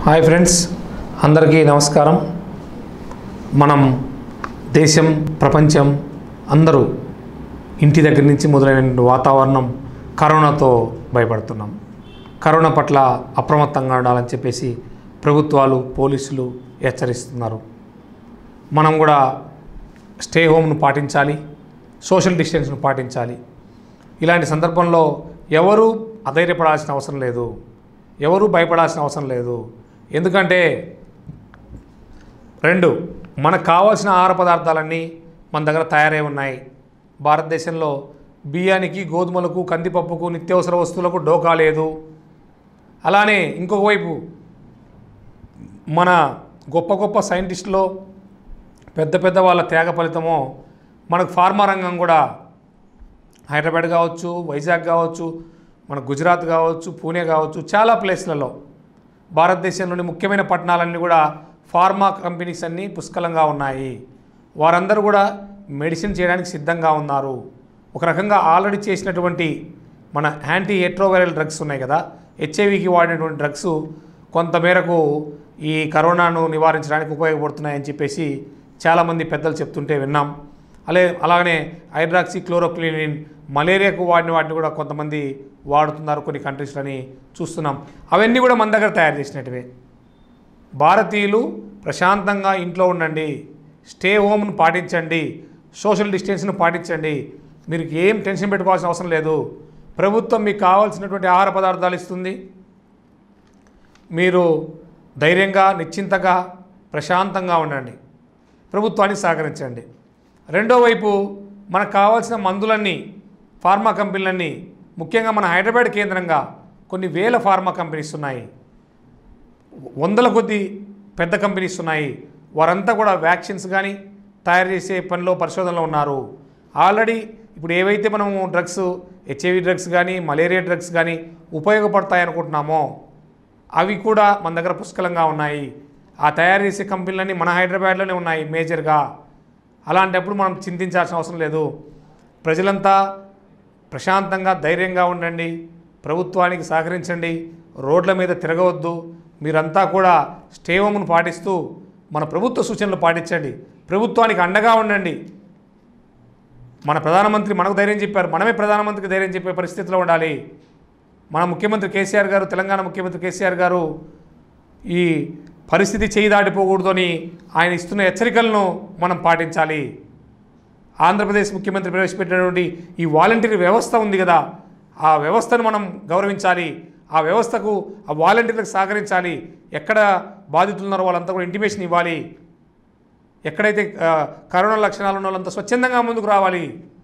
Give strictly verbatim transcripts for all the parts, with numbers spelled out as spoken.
Hi friends, అందరికీ నమస్కారం. మనం దేశం, ప్రపంచం అందరూ ఇంటి దగ్గర నుంచి మొదలైన వాతావరణం కరోనాతో భయపడుతున్నాం. కరోనా పట్ల అప్రమత్తంగా ఉండాలని చెప్పేసి ప్రభుత్వాలు, పోలీసులు హెచ్చరిస్తున్నారు. మనం కూడా స్టే హోమ్ను పాటించాలి, సోషల్ డిస్టెన్స్ను పాటించాలి. ఇలాంటి సందర్భంలో ఎవరూ అధైర్యపడాల్సిన అవసరం లేదు, ఎవరూ భయపడాల్సిన అవసరం లేదు. ఎందుకంటే రెండు మనకు కావాల్సిన ఆహార పదార్థాలన్నీ మన దగ్గర తయారై ఉన్నాయి. భారతదేశంలో బియ్యానికి, గోధుమలకు, కందిపప్పుకు, నిత్యావసర వస్తువులకు డోకా లేదు. అలానే ఇంకొక వైపు మన గొప్ప గొప్ప సైంటిస్టులు, పెద్ద పెద్ద వాళ్ళ త్యాగ ఫలితమో మనకు ఫార్మా రంగం కూడా హైదరాబాద్ కావచ్చు, వైజాగ్ కావచ్చు, మన గుజరాత్ కావచ్చు, పూణే కావచ్చు, చాలా ప్లేస్లలో భారతదేశంలోని ముఖ్యమైన పట్టణాలన్నీ కూడా ఫార్మా కంపెనీస్ అన్నీ పుష్కలంగా ఉన్నాయి. వారందరూ కూడా మెడిసిన్ చేయడానికి సిద్ధంగా ఉన్నారు. ఒక రకంగా ఆల్రెడీ చేసినటువంటి మన యాంటీ రెట్రోవైరల్ డ్రగ్స్ ఉన్నాయి కదా, హెచ్ఐవికి వాడినటువంటి డ్రగ్స్ కొంతమేరకు ఈ కరోనాను నివారించడానికి ఉపయోగపడుతున్నాయని చెప్పేసి చాలామంది పెద్దలు చెప్తుంటే విన్నాం. అలే అలాగనే హైడ్రాక్సీ క్లోరోక్వినిన్ మలేరియాకు వాడిన వాటిని కూడా కొంతమంది వాడుతున్నారు కొన్ని కంట్రీస్లని చూస్తున్నాం. అవన్నీ కూడా మన దగ్గర తయారు చేసినట్టువే. భారతీయులు ప్రశాంతంగా ఇంట్లో ఉండండి, స్టే హోమ్ను పాటించండి, సోషల్ డిస్టెన్స్ను పాటించండి. మీరు ఏం టెన్షన్ పెట్టుకోవాల్సిన అవసరం లేదు. ప్రభుత్వం మీకు కావాల్సినటువంటి ఆహార పదార్థాలు ఇస్తుంది. మీరు ధైర్యంగా, నిశ్చింతగా, ప్రశాంతంగా ఉండండి, ప్రభుత్వానికి సహకరించండి. రెండో వైపు మనకు కావాల్సిన మందులన్నీ ఫార్మా కంపెనీలన్నీ, ముఖ్యంగా మన హైదరాబాద్ కేంద్రంగా కొన్ని వేల ఫార్మా కంపెనీస్ ఉన్నాయి, వందల కొద్ది పెద్ద కంపెనీస్ ఉన్నాయి. వారంతా కూడా వ్యాక్సిన్స్ కానీ తయారు చేసే పనిలో, పరిశోధనలో ఉన్నారు. ఆల్రెడీ ఇప్పుడు ఏవైతే మనము డ్రగ్స్, హెచ్ఐవి డ్రగ్స్ కానీ, మలేరియా డ్రగ్స్ కానీ ఉపయోగపడతాయి అనుకుంటున్నామో అవి కూడా మన దగ్గర పుష్కలంగా ఉన్నాయి. ఆ తయారు చేసే కంపెనీలన్నీ మన హైదరాబాద్లోనే ఉన్నాయి మేజర్గా. అలాంటప్పుడు మనం చింతించాల్సిన అవసరం లేదు. ప్రజలంతా ప్రశాంతంగా, ధైర్యంగా ఉండండి, ప్రభుత్వానికి సహకరించండి, రోడ్ల మీద తిరగవద్దు. మీరంతా కూడా స్టే హోమ్ను పాటిస్తూ మన ప్రభుత్వ సూచనలు పాటించండి, ప్రభుత్వానికి అండగా ఉండండి. మన ప్రధానమంత్రి మనకు ధైర్యం చెప్పారు, మనమే ప్రధానమంత్రికి ధైర్యం చెప్పే పరిస్థితిలో ఉండాలి. మన ముఖ్యమంత్రి కేసీఆర్ గారు, తెలంగాణ ముఖ్యమంత్రి కేసీఆర్ గారు ఈ పరిస్థితి చేయి దాటిపోకూడదు అని ఆయన ఇస్తున్న హెచ్చరికలను మనం పాటించాలి. ఆంధ్రప్రదేశ్ ముఖ్యమంత్రి ప్రవేశపెట్టినటువంటి ఈ వాలంటీర్ వ్యవస్థ ఉంది కదా, ఆ వ్యవస్థను మనం గౌరవించాలి. ఆ వ్యవస్థకు, ఆ వాలంటీర్లకు సహకరించాలి. ఎక్కడ బాధితులు ఉన్నారో వాళ్ళంతా కూడా ఇంటిమేషన్ ఇవ్వాలి. ఎక్కడైతే కరోనా లక్షణాలు ఉన్న వాళ్ళంతా స్వచ్ఛందంగా ముందుకు రావాలి.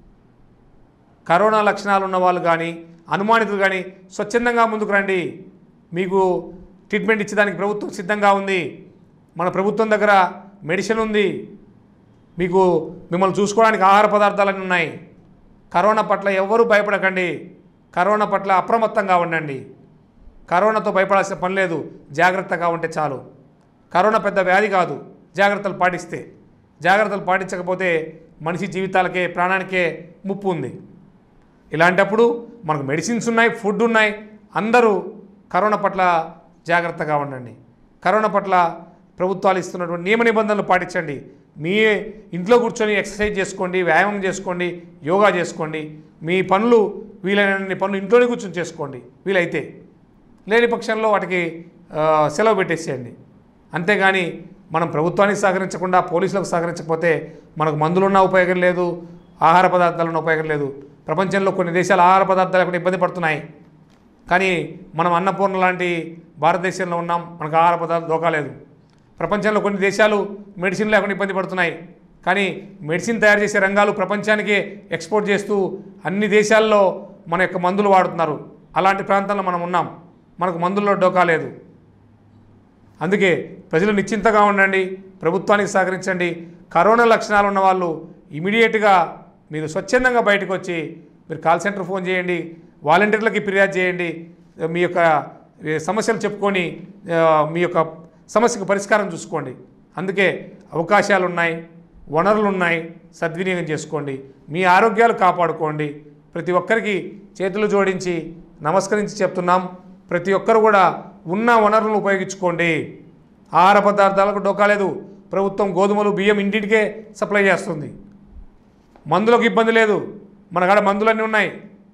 కరోనా లక్షణాలు ఉన్న వాళ్ళు కానీ, అనుమానితులు కానీ స్వచ్ఛందంగా ముందుకు రండి. మీకు ట్రీట్మెంట్ ఇచ్చేదానికి ప్రభుత్వం సిద్ధంగా ఉంది. మన ప్రభుత్వం దగ్గర మెడిసిన్ ఉంది. మీకు మిమ్మల్ని చూసుకోవడానికి ఆహార పదార్థాలన్నీ ఉన్నాయి. కరోనా పట్ల ఎవ్వరూ భయపడకండి. కరోనా పట్ల అప్రమత్తంగా ఉండండి. కరోనాతో భయపడాల్సిన పని లేదు, జాగ్రత్తగా ఉంటే చాలు. కరోనా పెద్ద వ్యాధి కాదు, జాగ్రత్తలు పాటిస్తే. జాగ్రత్తలు పాటించకపోతే మనిషి జీవితాలకే, ప్రాణానికే ముప్పు ఉంది. ఇలాంటప్పుడు మనకు మెడిసిన్స్ ఉన్నాయి, ఫుడ్ ఉన్నాయి. అందరూ కరోనా పట్ల జాగ్రత్తగా ఉండండి. కరోనా పట్ల ప్రభుత్వాలు ఇస్తున్నటువంటి నియమ నిబంధనలు పాటించండి. మీ ఇంట్లో కూర్చొని ఎక్సర్సైజ్ చేసుకోండి, వ్యాయామం చేసుకోండి, యోగా చేసుకోండి. మీ పనులు వీలైనన్ని పనులు ఇంట్లోనే కూర్చొని చేసుకోండి వీలైతే. లేని పక్షంలో వాటికి సెలవు పెట్టేసేయండి. అంతేగాని మనం ప్రభుత్వానికి సహకరించకుండా, పోలీసులకు సహకరించకపోతే మనకు మందులున్న ఉపయోగం లేదు, ఆహార పదార్థాలున్న ఉపయోగం లేదు. ప్రపంచంలో కొన్ని దేశాలు ఆహార పదార్థాలు లేకుండా ఇబ్బంది పడుతున్నాయి. కానీ మనం అన్నపూర్ణ లాంటి భారతదేశంలో ఉన్నాం, మనకు ఆహార పదార్థాలు దోకాలేదు. ప్రపంచంలో కొన్ని దేశాలు మెడిసిన్ లేకుండా ఇబ్బంది పడుతున్నాయి. కానీ మెడిసిన్ తయారు చేసే రంగాలు ప్రపంచానికే ఎక్స్పోర్ట్ చేస్తూ అన్ని దేశాల్లో మన యొక్క మందులు వాడుతున్నారు. అలాంటి ప్రాంతాల్లో మనం ఉన్నాం, మనకు మందుల్లో డోకా లేదు. అందుకే ప్రజలు నిశ్చింతగా ఉండండి, ప్రభుత్వానికి సహకరించండి. కరోనా లక్షణాలు ఉన్న వాళ్ళు ఇమీడియట్గా మీరు స్వచ్ఛందంగా బయటకు వచ్చి మీరు కాల్ సెంటర్ ఫోన్ చేయండి, వాలంటీర్లకి ఫిర్యాదు చేయండి. మీ యొక్క సమస్యలు చెప్పుకొని మీ యొక్క సమస్యకు పరిష్కారం చూసుకోండి. అందుకే అవకాశాలు ఉన్నాయి, వనరులు ఉన్నాయి, సద్వినియోగం చేసుకోండి. మీ ఆరోగ్యాలు కాపాడుకోండి. ప్రతి ఒక్కరికి చేతులు జోడించి నమస్కరించి చెప్తున్నాం. ప్రతి ఒక్కరు కూడా ఉన్న వనరులను ఉపయోగించుకోండి. ఆహార పదార్థాలకు డోకా లేదు. ప్రభుత్వం గోధుమలు బియ్యం ఇంటింటికే సప్లై చేస్తుంది. మందులకు ఇబ్బంది లేదు. మన కాడ మందులన్నీ ఉన్నాయి.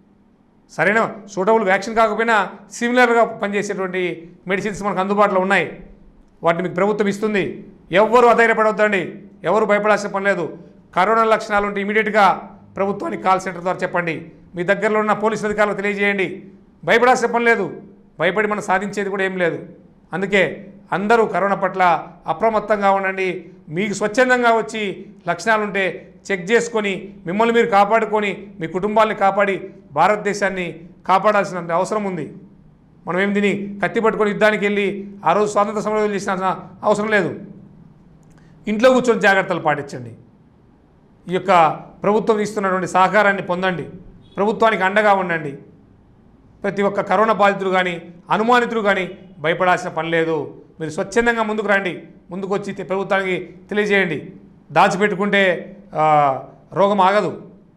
సరైన సూటబుల్ వ్యాక్సిన్ కాకపోయినా సిమిలర్గా పనిచేసేటువంటి మెడిసిన్స్ మనకు అందుబాటులో ఉన్నాయి. వాటిని మీకు ప్రభుత్వం ఇస్తుంది. ఎవ్వరూ అధైర్యపడవద్దండి. ఎవరు భయపడాల్సిన పని లేదు. కరోనా లక్షణాలు ఉంటే ఇమీడియట్గా ప్రభుత్వానికి కాల్ సెంటర్ ద్వారా చెప్పండి. మీ దగ్గరలో ఉన్న పోలీసు అధికారులకు తెలియజేయండి. భయపడాల్సిన పని లేదు. భయపడి మనం సాధించేది కూడా ఏం లేదు. అందుకే అందరూ కరోనా పట్ల అప్రమత్తంగా ఉండండి. మీకు స్వచ్ఛందంగా వచ్చి లక్షణాలుంటే చెక్ చేసుకొని మిమ్మల్ని మీరు కాపాడుకొని మీ కుటుంబాన్ని కాపాడి భారతదేశాన్ని కాపాడాల్సిన అవసరం ఉంది. మనం ఏం దీన్ని కత్తి పట్టుకొని యుద్ధానికి వెళ్ళి ఆ రోజు స్వాతంత్ర సమరం చేసిన అవసరం లేదు. ఇంట్లో కూర్చొని జాగ్రత్తలు పాటించండి. ఈ యొక్క ప్రభుత్వం ఇస్తున్నటువంటి సహకారాన్ని పొందండి. ప్రభుత్వానికి అండగా ఉండండి. ప్రతి ఒక్క కరోనా బాధితుడు కానీ అనుమానితుడు కానీ భయపడాల్సిన పని లేదు. మీరు స్వచ్ఛందంగా ముందుకు రండి. ముందుకు వచ్చి ప్రభుత్వానికి తెలియజేయండి. దాచిపెట్టుకుంటే రోగం ఆగదు.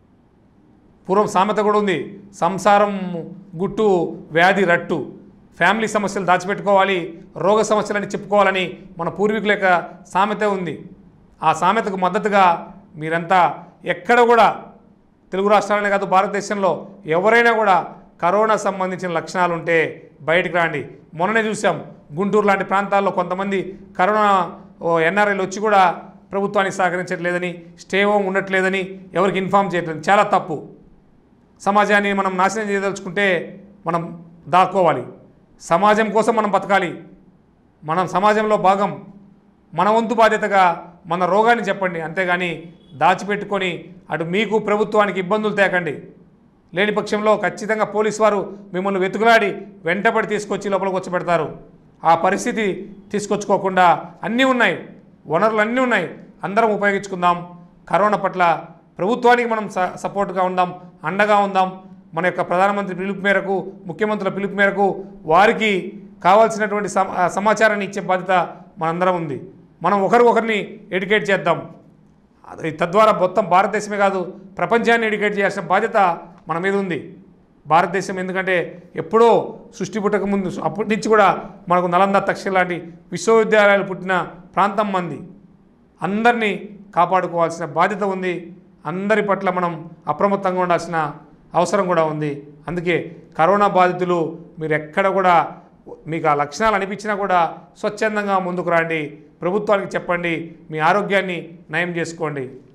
పూర్వం సామెత కూడా ఉంది, సంసారం గుట్టు వ్యాధి రట్టు. ఫ్యామిలీ సమస్యలు దాచిపెట్టుకోవాలి, రోగ సమస్యలని చెప్పుకోవాలని మన పూర్వీకుల యొక్క సామెత ఉంది. ఆ సామెతకు మద్దతుగా మీరంతా ఎక్కడ కూడా తెలుగు రాష్ట్రాలనే కాదు భారతదేశంలో ఎవరైనా కూడా కరోనా సంబంధించిన లక్షణాలు ఉంటే బయటికి రండి. మొన్ననే చూసాం గుంటూరు లాంటి ప్రాంతాల్లో కొంతమంది కరోనా ఎన్ఆర్ఐలు వచ్చి కూడా ప్రభుత్వానికి సహకరించట్లేదని, స్టే హోమ్ ఉండట్లేదని ఎవరికి ఇన్ఫామ్ చేయట్లేదు. చాలా తప్పు. సమాజాన్ని మనం నాశనం చేయదలుచుకుంటే మనం దాక్కోవాలి. సమాజం కోసం మనం బతకాలి. మనం సమాజంలో భాగం. మన వంతు బాధ్యతగా మన రోగాన్ని చెప్పండి. అంతేగాని దాచిపెట్టుకొని అటు మీకు ప్రభుత్వానికి ఇబ్బందులు తేకండి. లేని పక్షంలో ఖచ్చితంగా పోలీసు వారు మిమ్మల్ని వెతుకులాడి వెంటబడి తీసుకొచ్చి లోపలికి వచ్చి పెడతారు. ఆ పరిస్థితి తీసుకొచ్చుకోకుండా అన్నీ ఉన్నాయి, వనరులు అన్నీ ఉన్నాయి. అందరం ఉపయోగించుకుందాం. కరోనా పట్ల ప్రభుత్వానికి మనం సపోర్ట్గా ఉందాం, అండగా ఉందాం. మన యొక్క ప్రధానమంత్రి పిలుపు మేరకు, ముఖ్యమంత్రుల పిలుపు మేరకు వారికి కావాల్సినటువంటి సమాచారాన్ని ఇచ్చే బాధ్యత మనందరం ఉంది. మనం ఒకరికొకరిని ఎడ్యుకేట్ చేద్దాం. అది తద్వారా మొత్తం భారతదేశమే కాదు ప్రపంచాన్ని ఎడ్యుకేట్ చేయాల్సిన బాధ్యత మన మీద ఉంది. భారతదేశం ఎందుకంటే ఎప్పుడో సృష్టి పుట్టక ముందు అప్పటి నుంచి కూడా మనకు నలంద, తక్షశిల లాంటి విశ్వవిద్యాలయాలు పుట్టిన ప్రాంతం మంది. అందరినీ కాపాడుకోవాల్సిన బాధ్యత ఉంది. అందరి పట్ల మనం అప్రమత్తంగా ఉండాల్సిన అవసరం కూడా ఉంది. అందుకే కరోనా బాధితులు మీరు ఎక్కడ కూడా మీకు ఆ లక్షణాలు అనిపించినా కూడా స్వచ్ఛందంగా ముందుకు రండి. ప్రభుత్వానికి చెప్పండి. మీ ఆరోగ్యాన్ని నయం చేసుకోండి.